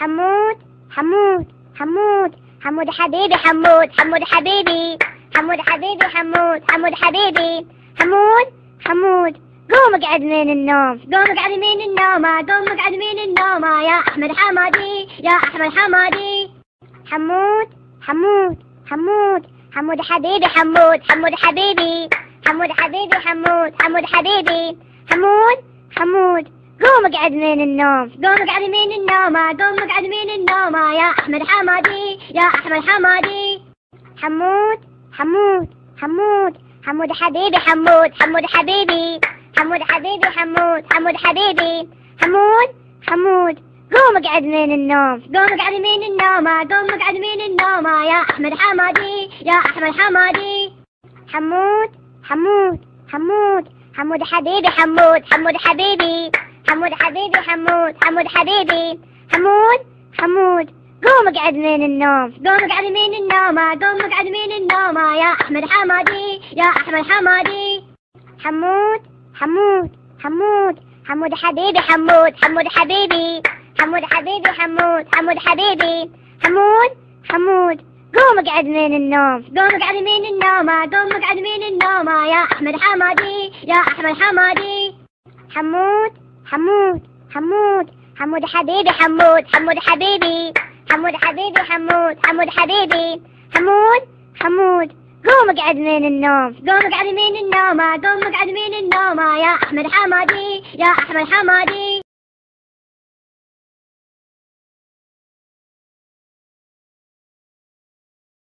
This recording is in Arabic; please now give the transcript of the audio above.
حمود حمود حمود حمود حبيبي حمود حمود حبيبي حمود حبيبي حمود حمود حبيبي حمود حمود قوم اقعد من النوم قوم اقعد من النوم قوم اقعد من النوم يا احمد حمادي يا احمد حمادي حمود حمود حمود حمود حبيبي حمود حمود حبيبي حمود حبيبي حمود حمود حبيبي حمود حمود قوم اقعد من النوم قوم اقعد من النوم قوم اقعد من النوم يا احمد حمادي يا احمد حمادي حمود حمود حمود حمود حبيبي حمود حمود حبيبي حمود حبيبي حمود حمود حبيبي حمود حمود قوم اقعد من النوم قوم اقعد من النوم قوم اقعد من النوم يا احمد حمادي يا احمد حمادي حمود حمود حمود حمود حبيبي حمود حمود حبيبي حمود حبيبي حمود حمود حبيبي حمود حمود قوم اقعد من النوم قوم اقعد من النوم قوم اقعد من النوم يا احمد حمادي يا احمد حمادي حمود حمود حمود حمود حبيبي حمود حمود حبيبي حمود حبيبي حمود حمود حبيبي حمود حمود قوم اقعد من النوم قوم اقعد من النوم قوم اقعد من النوم يا احمد حمادي يا احمد حمادي حمود حمود حمود حمود حبيبي حمود حمود حبيبي حمود حبيبي حمود حمود حبيبي حمود حمود قوم اقعد من النوم قوم اقعد من النوم قوم اقعد من النوم يا احمد حمادي يا احمد حمادي